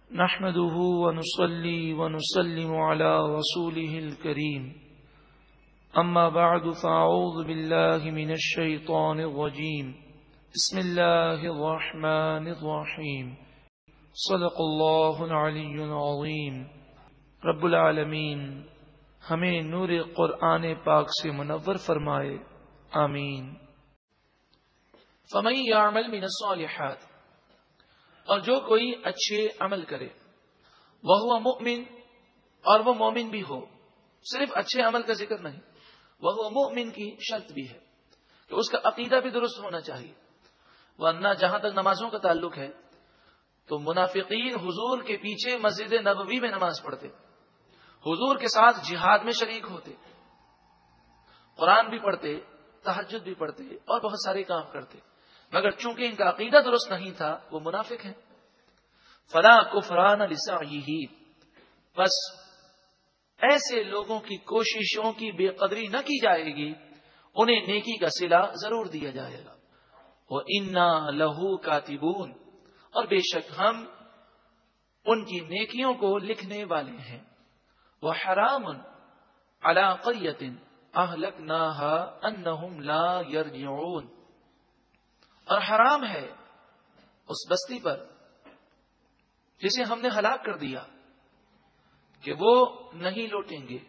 نحمده ونصلي ونسلم على رسوله الكريم أما بعد فأعوذ بالله من الشيطان الرجيم بسم الله الرحمن الرحيم صدق الله العلي العظيم رب العالمین ہمیں نور قرآن پاک سے منور فرمائے، آمین۔ فَمَن يَعْمَلْ مِنَ الصَّالِحَاتِ، اور جو کوئی اچھے عمل کرے، وَهُوَ مُؤْمِن، اور وہ مومن بھی ہو۔ صرف اچھے عمل کا ذکر نہیں، وَهُوَ مُؤْمِن کی شرط بھی ہے کہ اس کا عقیدہ بھی درست ہونا چاہیے، ورنہ جہاں تک نمازوں کا تعلق ہے تو منافقین حضور کے پیچھے مسجد نبوی میں نماز پڑھتے، حضور کے ساتھ جہاد میں شریک ہوتے، قرآن بھی پڑھتے، تہجد بھی پڑھتے اور بہت سارے کام کرتے، مگر چونکہ ان کا عقیدہ درست نہیں تھا وہ منافق ہیں۔ فلا کفران لسعیہ، بس ایسے لوگوں کی کوششوں کی بے قدری نہ کی جائے گی، انہیں نیکی کا صلہ ضرور دیا جائے گا۔ وَإِنَّا لَهُ كَاتِبُونَ، اور بے شک ہم ان کی نیکیوں کو لکھنے والے ہیں۔ وَحَرَامٌ عَلَىٰ قَرْيَةٍ أَهْلَكْنَاهَا أَنَّهُمْ لَا يَرْجِعُونَ، اور حرام ہے اس بستی پر جسے ہم نے ہلاک کر دیا کہ وہ نہیں لوٹیں گے۔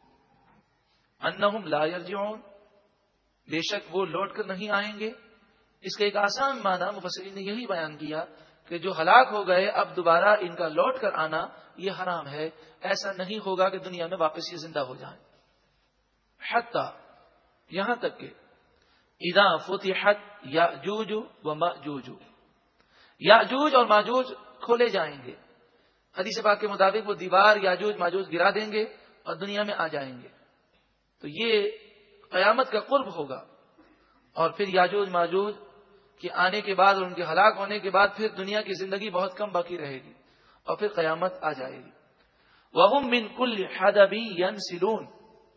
انہم لا یرجعون، بے شک وہ لوٹ کر نہیں آئیں گے۔ اس کا ایک آسان معنی مفسرین نے یہی بیان کیا کہ جو ہلاک ہو گئے اب دوبارہ ان کا لوٹ کر آنا یہ حرام ہے، ایسا نہیں ہوگا کہ دنیا میں واپس یہ زندہ ہو جائیں۔ حتی، یہاں تک کہ اذا فتحت یاجوج و ماجوج، یاجوج اور ماجوج کھولے جائیں گے۔ حدیث پاک کے مطابق وہ دیوار یاجوج ماجوج گرا دیں گے اور دنیا میں آ جائیں گے، تو یہ قیامت کا قرب ہوگا، اور پھر یاجوج ماجوج کے آنے کے بعد اور ان کے ہلاک ہونے کے بعد پھر دنیا کی زندگی بہت کم باقی رہے گی اور پھر قیامت آ جائے گی۔ وَهُم مِّن كُلِّ حَدَبٍ يَنْسِلُونَ،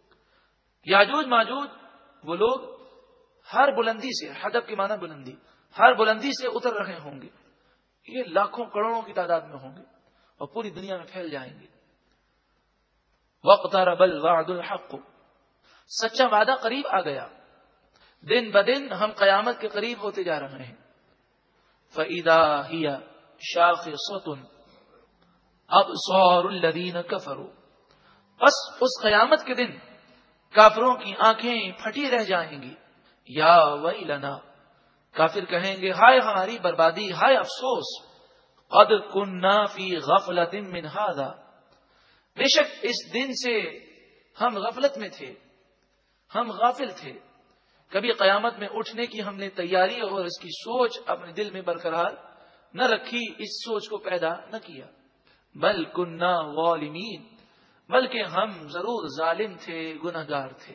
یاجوج ماجوج وہ لوگ ہر بلندی سے، حدب کے معنی بلندی، ہر بلندی سے اتر رہے ہوں گے، یہ لاکھوں کروڑوں کی تعداد میں ہوں گے اور پوری دنیا میں پھیل جائیں گے۔ وَاقْتَرَبَ الْوَعْدُ الْحَقُّ، سچا وعدہ قریب آ گیا، دن بدن ہم قیامت کے قریب ہوتے جا رہے ہیں۔ فَإِذَا هِيَ شَاخِصَةٌ أَبْصَارُ الَّذِينَ كَفَرُوا، بس اس قیامت کے دن کافروں کی آنکھیں پھٹی رہ جائیں گی۔ یا ویلنا، کافر کہیں گے ہائے ہماری بربادی، ہائے افسوس۔ قد کننا فی غفلۃ من ھذا، بے شک اس دن سے ہم غفلت میں تھے، ہم غافل تھے، کبھی قیامت میں اٹھنے کی ہم نے تیاری اور اس کی سوچ اپنے دل میں برقرار نہ رکھی، اس سوچ کو پیدا نہ کیا۔ بل کننا ظالمین، بلکہ ہم ضرور ظالم تھے، گنہگار تھے۔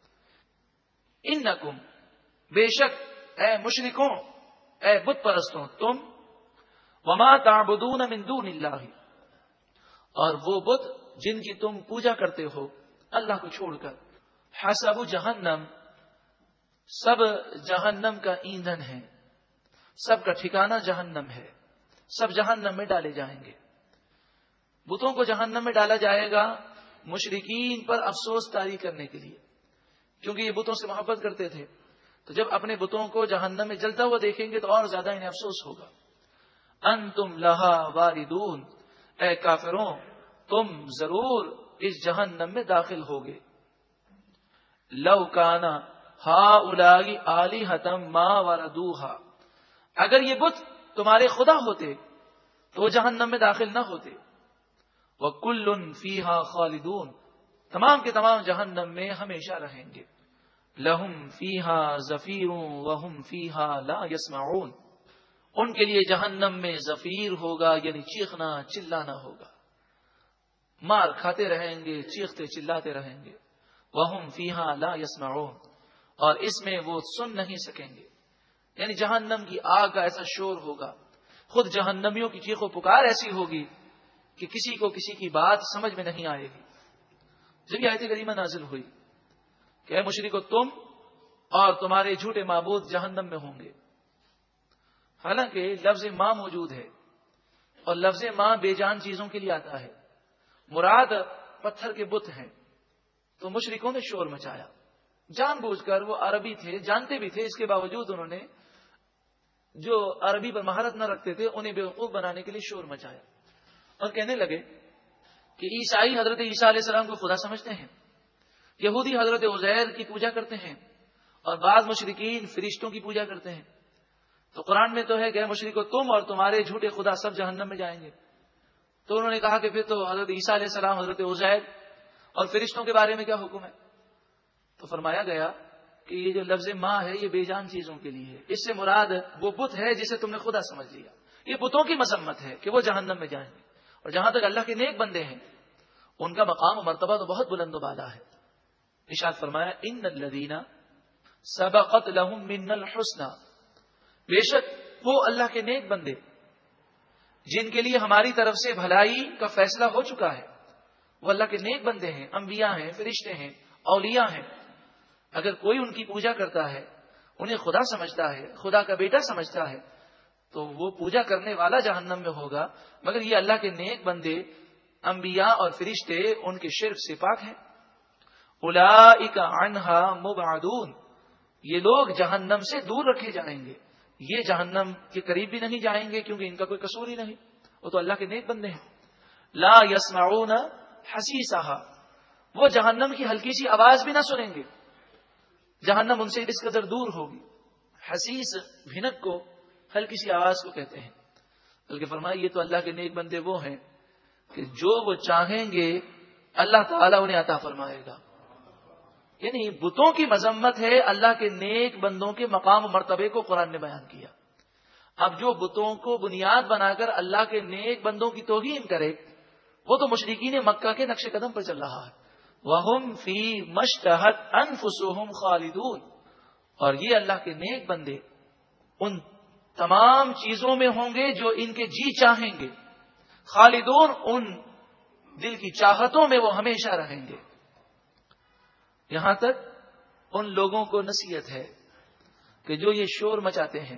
انکم، بے شک اے مشرکوں، اے بت پرستوں، تم وما تعبدون من دون اللہ، اور وہ بت جن کی تم پوجا کرتے ہو اللہ کو چھوڑ کر، حسب جہنم، سب جہنم کا ایندھن ہے، سب کا ٹھکانہ جہنم ہے، سب جہنم میں ڈالے جائیں گے۔ بتوں کو جہنم میں ڈالا جائے گا مشرکین پر افسوس طاری کرنے کے لیے، کیونکہ یہ بتوں سے محبت کرتے تھے، تو جب اپنے بتوں کو جہنم میں جلتا ہوا دیکھیں گے تو اور زیادہ انہیں افسوس ہوگا۔ انتم لہا واردون، اے کافروں تم ضرور اس جہنم میں داخل ہوگے۔ لو کانا ہؤلاء آلہۃ ما وردوہا، اگر یہ بت تمہارے خدا ہوتے تو وہ جہنم میں داخل نہ ہوتے۔ وَكُلٌّ فِيهَا خَالِدُونَ، تمام کے تمام جہنم میں ہمیشہ رہیں گے۔ لَهُمْ فِيهَا زَفِيرٌ وَهُمْ فِيهَا لَا يَسْمَعُونَ، ان کے لیے جہنم میں زفیر ہوگا، یعنی چیخنا چلانا ہوگا، مار کھاتے رہیں گے، چیختے چلاتے رہیں گے۔ وَهُمْ فِيهَا لَا يَسْمَعُونَ، اور اس میں وہ سن نہیں سکیں گے، یعنی جہنم کی آگ کا ایسا شور ہوگا، خود جہنمیوں کی چیخ و پکار ایسی ہوگی کہ کسی کو کسی کی بات سمجھ میں نہیں آئے گی۔ جب یہ آیت کریمہ نازل ہوئی کہ اے مشرکو تم اور تمہارے جھوٹے معبود جہنم میں ہوں گے، حالانکہ لفظ ماں موجود ہے اور لفظ ماں بے جان چیزوں کے لیے آتا ہے، مراد پتھر کے بت ہیں. تو مشرکوں نے شور مچایا، جان بوجھ کر. وہ عربی تھے، جانتے بھی تھے، اس کے باوجود انہوں نے جو عربی پر مہارت نہ رکھتے تھے انہیں بیوقوف بنانے کے لیے شور مچایا اور کہنے لگے کہ عیسائی حضرت عیسیٰ علیہ السلام کو خدا سمجھتے ہیں، یہودی حضرت عزیر کی پوجا کرتے ہیں، اور بعض مشرکین فرشتوں کی پوجا کرتے ہیں. تو قرآن میں تو ہے کہ مشرکو تم اور تمہارے جھوٹے خدا سب جہنم میں جائیں گے. تو انہوں نے کہا کہ پھر تو حضرت عیسیٰ علیہ السلام، حضرت عزیر اور فرشتوں کے بارے میں کیا حکم ہے؟ تو فرمایا گیا کہ یہ جو لفظ ماں ہے یہ بے جان چیزوں کے لیے ہے، اس سے مراد وہ بت ہے جسے تم نے خدا سمجھ لیا. یہ بتوں کی مذمت ہے کہ وہ جہنم میں جائیں گے. اور جہاں تک اللہ کے نیک بندے ہیں ان کا مقام و مرتبہ تو بہت بلند و بالا ہے. ارشاد فرمایا ان الذین سبقت لهم منا الحسنى، بے شک وہ اللہ کے نیک بندے جن کے لیے ہماری طرف سے بھلائی کا فیصلہ ہو چکا ہے، وہ اللہ کے نیک بندے ہیں، انبیاء ہیں، فرشتے ہیں، اولیاء ہیں. اگر کوئی ان کی پوجا کرتا ہے، انہیں خدا سمجھتا ہے، خدا کا بیٹا سمجھتا ہے، تو وہ پوجا کرنے والا جہنم میں ہوگا. مگر یہ اللہ کے نیک بندے انبیاء اور فرشتے ان کے شرک سے پاک ہیں. اولئک عنہا مبعدون، یہ لوگ جہنم سے دور رکھے جائیں گے، یہ جہنم کے قریب بھی نہیں جائیں گے کیونکہ ان کا کوئی قصور ہی نہیں، وہ تو اللہ کے نیک بندے ہیں. لا یسمعون حسیسہا، وہ جہنم کی ہلکی سی آواز بھی نہ سنیں گے. جہنم ان سے اس قدر دور ہوگی. حسیس بھنک کو، ہلکی سی آواز کو کہتے ہیں. بلکہ فرمایا یہ تو اللہ کے نیک بندے وہ ہیں کہ جو وہ چاہیں گے اللہ تعالیٰ انہیں عطا فرمائے گا. یعنی بتوں کی مذمت ہے، اللہ کے نیک بندوں کے مقام و مرتبے کو قرآن نے بیان کیا. اب جو بتوں کو بنیاد بنا کر اللہ کے نیک بندوں کی توہین کرے وہ تو مشرکین مکہ کے نقش قدم پر چل رہا ہے. وَهُمْ فِي مَشْتَهَتْ أَنفُسُهُمْ خَالِدُونَ، اور یہ اللہ کے نیک بندے ان تمام چیزوں میں ہوں گے جو ان کے جی چاہیں گے. خالدون، ان دل کی چاہتوں میں وہ ہمیشہ رہیں گے. یہاں تک ان لوگوں کو نصیحت ہے کہ جو یہ شور مچاتے ہیں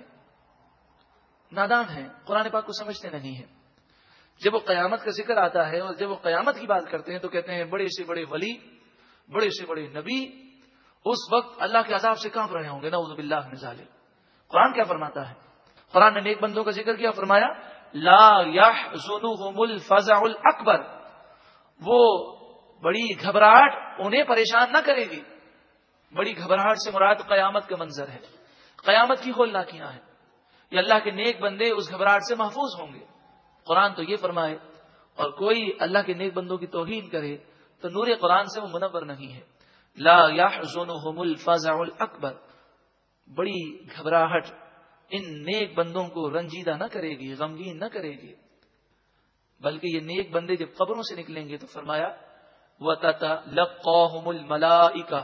نادان ہیں، قرآن پاک کو سمجھتے نہیں ہیں. جب وہ قیامت کا ذکر آتا ہے اور جب وہ قیامت کی بات کرتے ہیں تو کہتے ہیں بڑے سے بڑے ولی، بڑے سے بڑے نبی اس وقت اللہ کے عذاب سے کانپ رہے ہوں گے. نعوذ باللہ من ذالک. قرآن کیا فرماتا ہے؟ قرآن نے نیک بندوں کا ذکر کیا، فرمایا لا يحزنهم الفزع الاکبر، وہ بڑی گھبراہٹ انہیں پریشان نہ کرے گی. بڑی گھبراہٹ سے مراد قیامت کا منظر ہے، قیامت کی ہولناکیاں ہیں. یہ اللہ کے نیک بندے اس گھبراہٹ سے محفوظ ہوں گے. قرآن تو یہ فرمائے اور کوئی اللہ کے نیک بندوں کی توہین کرے تو نور قرآن سے وہ منور نہیں ہے. لا يحزنهم الفزع الاکبر، بڑی گھبراہٹ ان نیک بندوں کو رنجیدہ نہ کرے گی، غمگین نہ کرے گی. بلکہ یہ نیک بندے جب قبروں سے نکلیں گے تو فرمایا وَتَتَلَقَّاهُمُ الْمَلَائِكَةُ،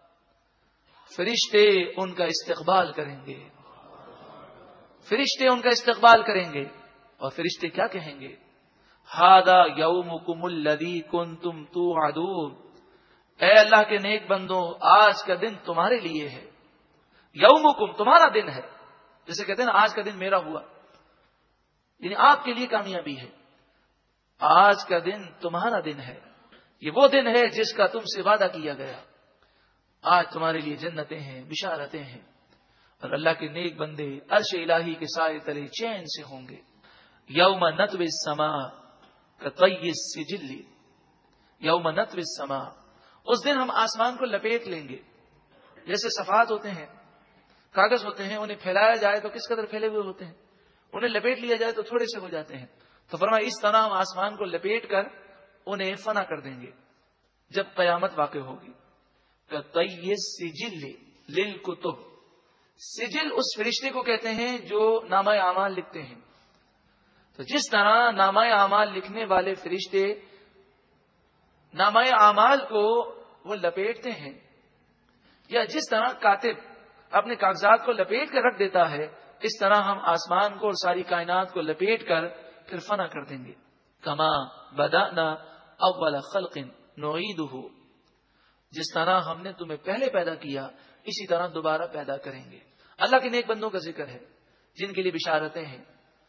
فرشتے ان کا استقبال کریں گے. فرشتے ان کا استقبال کریں گے اور فرشتے کیا کہیں گے؟ هَذَا يَوْمُكُمُ الَّذِي كُنْتُمْ تُوعَدُونَ، اے اللہ کے نیک بندوں آج کا دن تمہارے لیے ہے. یومکم، تمہارا دن ہے. جیسے کہتے ہیں نا آج کا دن میرا ہوا، یعنی آپ کے لیے کامیابی ہے. آج کا دن تمہارا دن ہے، یہ وہ دن ہے جس کا تم سے وعدہ کیا گیا. آج تمہارے لیے جنتیں ہیں، بشارتیں ہیں، اور اللہ کے نیک بندے عرش الہی کے سائے تلے چین سے ہوں گے. یوم نطوی السماء کطی السجل، یوم نطوی السماء، اس دن ہم آسمان کو لپیٹ لیں گے. جیسے صفحات ہوتے ہیں، کاغذ ہوتے ہیں، انہیں پھیلایا جائے تو کس قدر پھیلے ہوئے ہوتے ہیں، انہیں لپیٹ لیا جائے تو تھوڑے سے ہو جاتے ہیں. تو فرمایا اس طرح ہم آسمان کو لپیٹ کر انہیں فنا کر دیں گے جب قیامت واقع ہوگی. کطی السجل للکتب، سجل اس فرشتے کو کہتے ہیں جو نامہ اعمال لکھتے ہیں. تو جس طرح نامہ اعمال لکھنے والے فرشتے نامہ اعمال کو وہ لپیٹتے ہیں، یا جس طرح کاتب اپنے کاغذات کو لپیٹ کر رکھ دیتا ہے، اس طرح ہم آسمان کو اور ساری کائنات کو لپیٹ کر پھر فنا کر دیں گے. کما بدأنا اول خلق نعیدہ، جس طرح ہم نے تمہیں پہلے پیدا کیا اسی طرح دوبارہ پیدا کریں گے. اللہ کے نیک بندوں کا ذکر ہے جن کے لیے بشارتیں ہیں.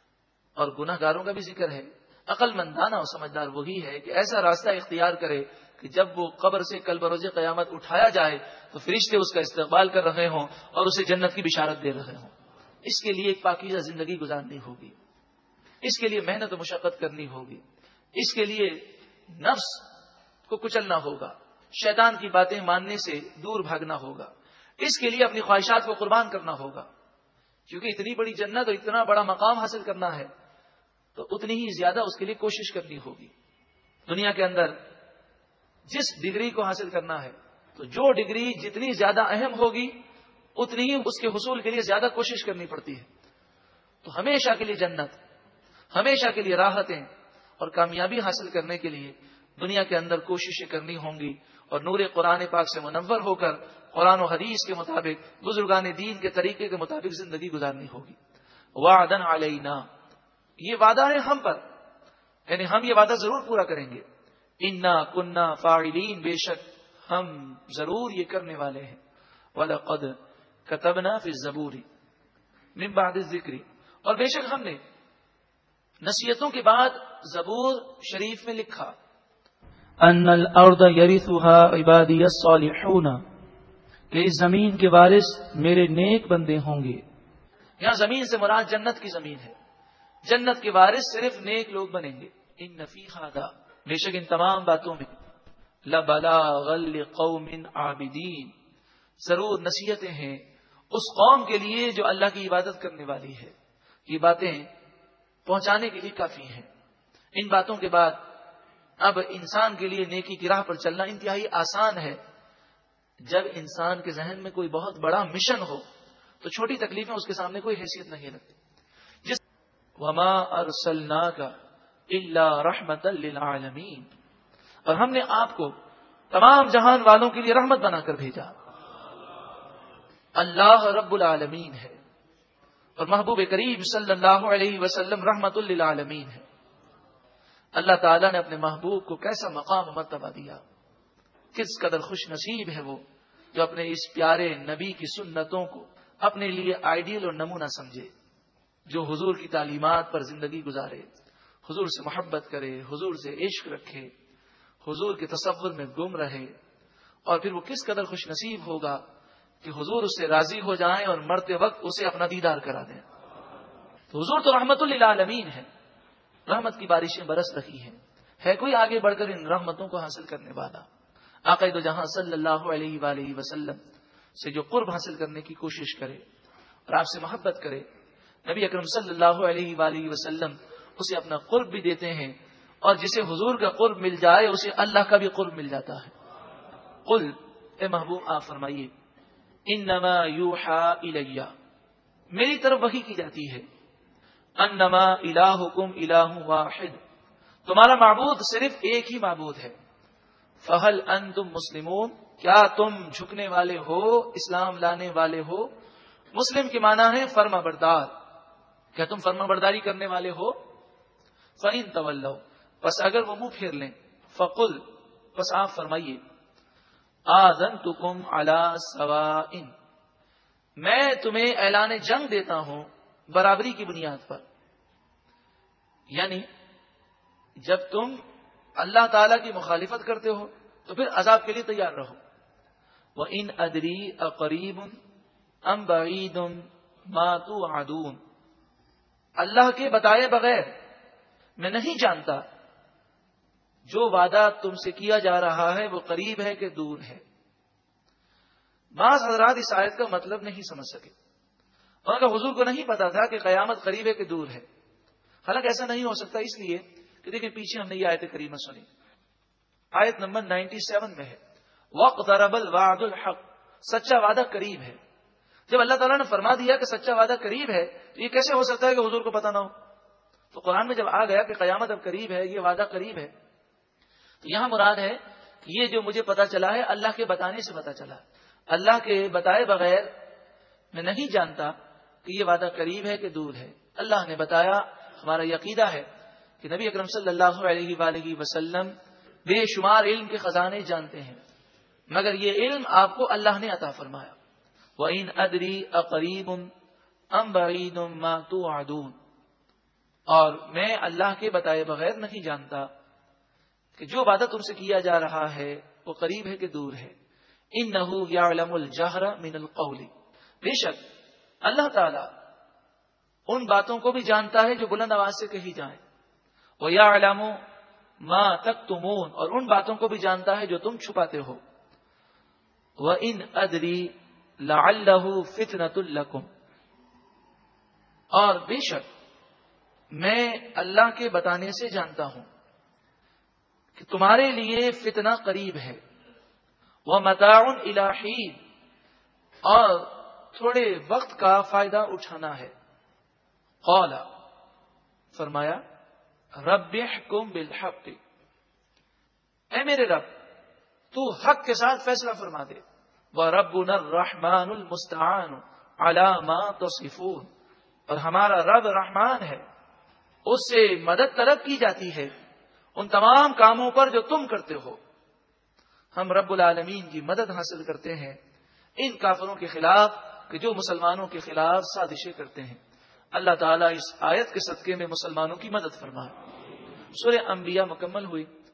اور گناہ گاروں کا بھی ذکر ہے. عقل مندانہ اور سمجھدار وہی ہے کہ ایسا راستہ اختیار کرے کہ جب وہ قبر سے کل بروز قیامت اٹھایا جائے تو فرشتے اس کا استقبال کر رہے ہوں اور اسے جنت کی بشارت دے رہے ہوں. اس کے لیے ایک پاکیزہ زندگی گزارنی ہوگی، اس کے لیے محنت و مشقت کرنی ہوگی، اس کے لیے نفس کو کچلنا ہوگا، شیطان کی باتیں ماننے سے دور بھاگنا ہوگا، اس کے لیے اپنی خواہشات کو قربان کرنا ہوگا. کیونکہ اتنی بڑی جنت اور اتنا بڑا مقام حاصل کرنا ہے تو اتنی ہی زیادہ اس کے لیے کوشش کرنی ہوگی. دنیا کے اندر جس ڈگری کو حاصل کرنا ہے تو جو ڈگری جتنی زیادہ اہم ہوگی اتنی ہی اس کے حصول کے لیے زیادہ کوشش کرنی پڑتی ہے. تو ہمیشہ کے لیے جنت، ہمیشہ کے لیے راحتیں اور کامیابی حاصل کرنے کے لیے دنیا کے اندر کوششیں کرنی ہوں گی اور نور قرآن پاک سے منور ہو کر قرآن و حدیث کے مطابق بزرگان دین کے طریقے کے مطابق زندگی گزارنی ہوگی. وعدن علینا، یہ وعدہ ہے ہم پر، یعنی ہم یہ وعدہ ضرور پورا کریں گے. انا کننا فاعلین، بے شک ہم ضرور یہ کرنے والے ہیں. وَلَقَدْ كَتَبْنَا فِي الزَّبُورِ مِن بَعْدِ الذِّكْرِ، اور بے شک ہم نے نصیحتوں کے بعد زبور شریف میں لکھا ان الارض يرثها عبادی الصالحون، کہ اس زمین کے وارث میرے نیک بندے ہوں گے. یہاں زمین سے مراد جنت کی زمین ہے، جنت کے وارث صرف نیک لوگ بنیں گے. ان فی ھذا، بے شک ان تمام باتوں میں، لبلاغا لقوم عابدین، ضرور نصیحتیں ہیں اس قوم کے لیے جو اللہ کی عبادت کرنے والی ہے. یہ باتیں پہنچانے کے لیے کافی ہیں. ان باتوں کے بعد اب انسان کے لیے نیکی کی راہ پر چلنا انتہائی آسان ہے. جب انسان کے ذہن میں کوئی بہت بڑا مشن ہو تو چھوٹی تکلیفیں اس کے سامنے کوئی حیثیت نہیں رکھتی. جس وما ارسلناک الا رحمتا للعالمین، اور ہم نے آپ کو تمام جہان والوں کے لیے رحمت بنا کر بھیجا. اللہ رب العالمین ہے اور محبوب کریم صلی اللہ علیہ وسلم رحمت للعالمین ہے. اللہ تعالیٰ نے اپنے محبوب کو کیسا مقام و مرتبہ دیا، کس قدر خوش نصیب ہے وہ جو اپنے اس پیارے نبی کی سنتوں کو اپنے لیے آئیڈیل اور نمونہ سمجھے، جو حضور کی تعلیمات پر زندگی گزارے، حضور سے محبت کرے، حضور سے عشق رکھے، حضور کے تصور میں گم رہے. اور پھر وہ کس قدر خوش نصیب ہوگا کہ حضور اس سے راضی ہو جائیں اور مرتے وقت اسے اپنا دیدار کرا دیں. تو حضور تو رحمت للعالمین ہے، رحمت کی بارشیں برس رہی ہیں. ہے کوئی آگے بڑھ کر ان رحمتوں کو حاصل کرنے والا؟ آقا دو جہاں صلی اللہ علیہ وآلہ وسلم سے جو قرب حاصل کرنے کی کوشش کرے اور آپ سے محبت کرے، نبی اکرم صلی اللہ علیہ وآلہ وسلم اسے اپنا قرب بھی دیتے ہیں، اور جسے حضور کا قرب مل جائے اسے اللہ کا بھی قرب مل جاتا ہے. قل، اے محبوب آپ فرمائیے، انما یوحا الیہ، میری طرف وحی کی جاتی ہے، انما الہکم الہ واحد، تمہارا معبود صرف ایک ہی معبود ہے. فہل انتم مسلمون، کیا تم جھکنے والے ہو، اسلام لانے والے ہو؟ مسلم کے معنی ہے فرما بردار، کیا تم فرما برداری کرنے والے ہو؟ فَإِن تَوَلَّوْا، پس اگر وہ منہ پھیر لیں، فَقُلْ، پس آپ فرمائیے، آذَنْتُكُمْ عَلَىٰ سَوَاءٍ، میں تمہیں اعلان جنگ دیتا ہوں برابری کی بنیاد پر. یعنی جب تم اللہ تعالی کی مخالفت کرتے ہو تو پھر عذاب کے لیے تیار رہو. وَإِنْ أَدْرِي أَقَرِيبٌ أَمْ بَعِيدٌ مَا تُوعَدُونَ، اللہ کے بتائے بغیر میں نہیں جانتا جو وعدہ تم سے کیا جا رہا ہے وہ قریب ہے کہ دور ہے. بعض حضرات اس آیت کا مطلب نہیں سمجھ سکے، اور حضور کو نہیں پتا تھا کہ قیامت قریب ہے کہ دور ہے. حالانکہ ایسا نہیں ہو سکتا، اس لیے کہ دیکھیں پیچھے ہم نے یہ آیت کریمہ سنی، آیت نمبر 97 میں ہے، وَاقْتَرَبَ الْوَعْدُ الْحَقُّ، سچا وعدہ قریب ہے. جب اللہ تعالیٰ نے فرما دیا کہ سچا وعدہ قریب ہے تو یہ کیسے ہو سکتا ہے کہ حضور کو پتا نہ ہو؟ تو قرآن میں جب آ گیا کہ قیامت اب قریب ہے، یہ وعدہ قریب ہے، تو یہاں مراد ہے کہ یہ جو مجھے پتا چلا ہے اللہ کے بتانے سے پتا چلا. اللہ کے بتائے بغیر میں نہیں جانتا کہ یہ وعدہ قریب ہے کہ دور ہے. اللہ نے بتایا. ہمارا یہ عقیدہ ہے کہ نبی اکرم صلی اللہ علیہ وآلہ وسلم بے شمار علم کے خزانے جانتے ہیں، مگر یہ علم آپ کو اللہ نے عطا فرمایا. وَإِنْ أَدْرِي أَقَرِيبٌ أَمْ بَعِيدٌ مَا تُوعَدُونَ، اور میں اللہ کے بتائے بغیر نہیں جانتا کہ جو وعدہ تم سے کیا جا رہا ہے وہ قریب ہے کہ دور ہے. انہ یعلم الجہر من القول، بے شک اللہ تعالی ان باتوں کو بھی جانتا ہے جو بلند آواز سے کہی جائیں. وَيَعْلَمُ مَا تَكْتُمُونَ، اور ان باتوں کو بھی جانتا ہے جو تم چھپاتے ہو. وَإِنْ أَدْرِي لَعَلَّهُ فِتْنَةٌ لَكُمْ، اور بے شک میں اللہ کے بتانے سے جانتا ہوں کہ تمہارے لیے فتنہ قریب ہے. وَمَتَاعٌ إِلَىٰ حِينٍ، اور تھوڑے وقت کا فائدہ اٹھانا ہے. قال، فرمایا رب احکم بالحق، اے میرے رب تو حق کے ساتھ فیصلہ فرما دے. وَرَبُّنَا الرَّحْمَٰنُ الْمُسْتَعَانُ عَلَىٰ مَا تَصِفُونَ، اور ہمارا رب رحمان ہے، اس سے مدد طلب کی جاتی ہے ان تمام کاموں پر جو تم کرتے ہو. ہم رب العالمین کی مدد حاصل کرتے ہیں ان کافروں کے خلاف کہ جو مسلمانوں کے خلاف سازشیں کرتے ہیں. اللہ تعالیٰ اس آیت کے صدقے میں مسلمانوں کی مدد فرمائے. سورہ انبیاء مکمل ہوئی.